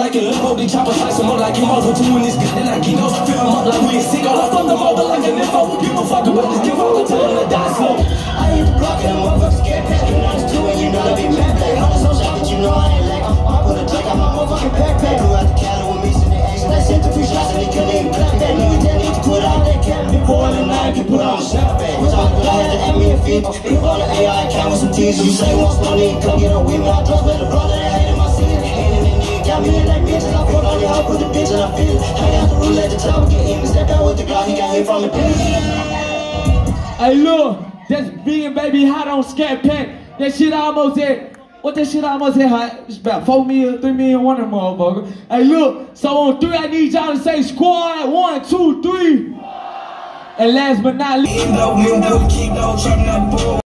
like Nle Choppa, slice him up like him over to in this gun, then I get those, fill him up like we a sick, all I fuck them over like an info. Give a fuck about this, give up and tell him to die slow. I hit the block and I'm motherfucking Scatpacc, and I just do it, you know I be mad black. I'm so shot that you know I ain't lack. I put a drink on my motherfucking backpack. Blew out the Cali with me, send the action. I sent the free shots and they couldn't even clap that. Niggas that need to put out that cap. Be pouring and I can put on the Scatpacc. Which I had to add me a feed. If on the AI account with some teasers, you say once no need, come get on with me. I drop with the brother that hated my city. Hating the nigga, got me in like bitches. I put on the house with the bitch and I feel it. I got the rule at the top, get him and step out with the Glock. He got hit from the bitch. Hey look, that's being baby hot on Scatpacc. That shit almost at, what that shit almost at hot? It's about 4 million, 3 million, one of them motherfuckers. Hey look, so on 3 I need y'all to say squad, 1, 2, 3. And last but not least.